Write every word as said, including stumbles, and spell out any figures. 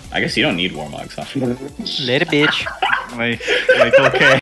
I guess you don't need Warmogs, huh? Later, bitch. Like, like okay.